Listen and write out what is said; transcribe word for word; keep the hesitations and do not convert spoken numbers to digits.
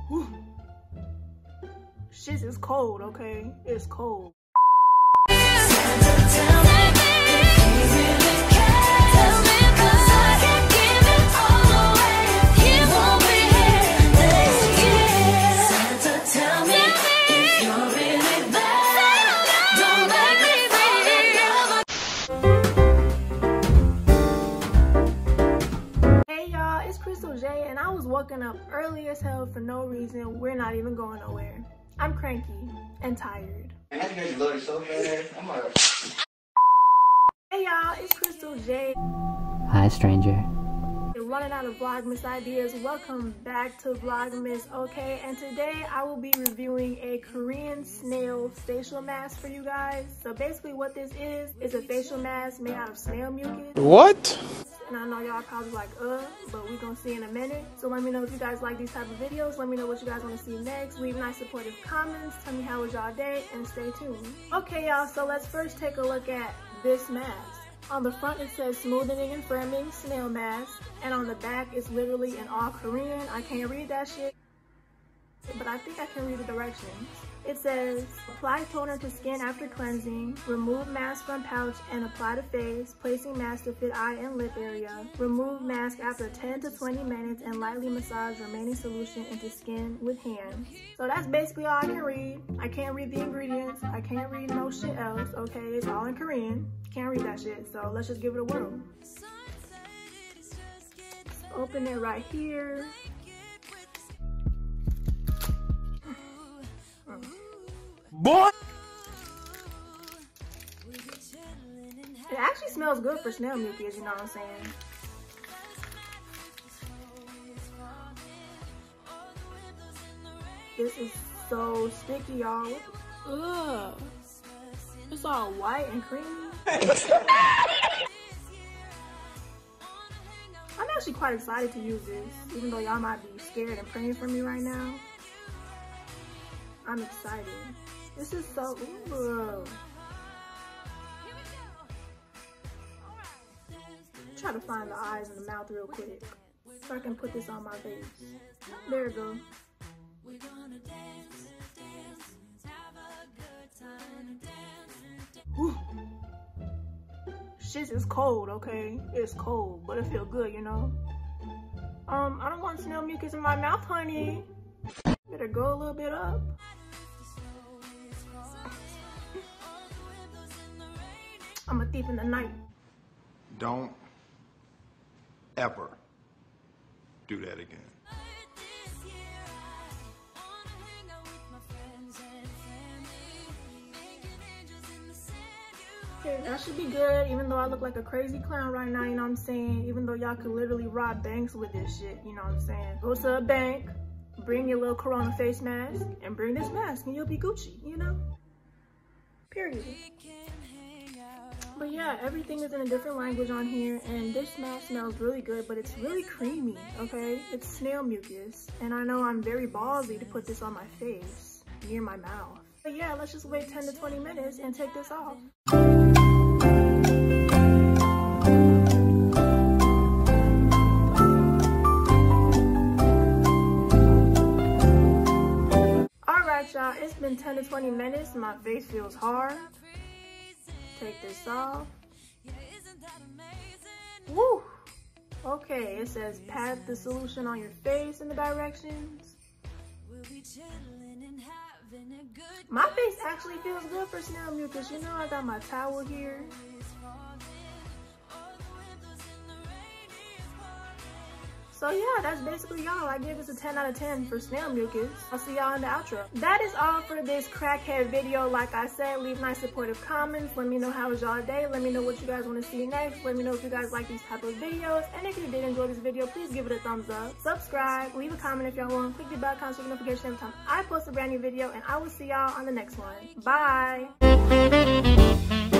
Whew. Shit is cold, okay? It's cold. Jade, and I was woken up early as hell for no reason. We're not even going nowhere. I'm cranky and tired. Man, I just loaded so fast. I'm like... Hey y'all, it's Crystal Jade. Hi, stranger. Running out of Vlogmas ideas. Welcome back to Vlogmas, okay? And today I will be reviewing a Korean snail facial mask for you guys. So basically what this is, is a facial mask made out of snail mucus. What? And I know y'all probably like, uh, but we're gonna see in a minute. So let me know if you guys like these type of videos. Let me know what you guys wanna see next. Leave nice supportive comments. Tell me how was y'all day and stay tuned. Okay y'all, so let's first take a look at this mask. On the front it says smoothing and firming snail mask. And on the back it's literally in all Korean. I can't read that shit, but I think I can read the directions. It says, apply toner to skin after cleansing, remove mask from pouch and apply to face, placing mask to fit eye and lip area, remove mask after ten to twenty minutes and lightly massage remaining solution into skin with hands. So that's basically all I can read. I can't read the ingredients. I can't read no shit else, okay? It's all in Korean. Can't read that shit, so let's just give it a whirl. Open it right here. Boy! It actually smells good for snail mucus, you know what I'm saying? This is so sticky, y'all. Ugh. It's all white and creamy. I'm actually quite excited to use this, even though y'all might be scared and praying for me right now. I'm excited. This is so, ooh. Try to find the eyes and the mouth real quick so I can put this on my face. There we go. Whew. Shit is cold, okay? It's cold, but it feels good, you know? Um, I don't want snail mucus in my mouth, honey. Better go a little bit up. I'm a thief in the night. Don't ever do that again. Okay, that should be good, even though I look like a crazy clown right now, you know what I'm saying? Even though y'all could literally rob banks with this shit, you know what I'm saying? Go to a bank, bring your little Corona face mask, and bring this mask, and you'll be Gucci, you know? Period. But yeah, everything is in a different language on here, and this mask smells really good, but it's really creamy, okay? It's snail mucus, and I know I'm very ballsy to put this on my face, near my mouth. But yeah, let's just wait ten to twenty minutes and take this off. Alright y'all, it's been ten to twenty minutes, my face feels hard. Take this off. Woo! Okay, it says pat the solution on your face in the directions. My face actually feels good for snail mucus. You know, I got my towel here. So yeah, that's basically y'all. I gave this a ten out of ten for snail mucus. I'll see y'all in the outro. That is all for this crackhead video. Like I said, leave nice supportive comments. Let me know how was y'all day. Let me know what you guys want to see next. Let me know if you guys like these type of videos. And if you did enjoy this video, please give it a thumbs up. Subscribe, leave a comment if y'all want. Click the bell icon so you get notification every time I post a brand new video. And I will see y'all on the next one. Bye!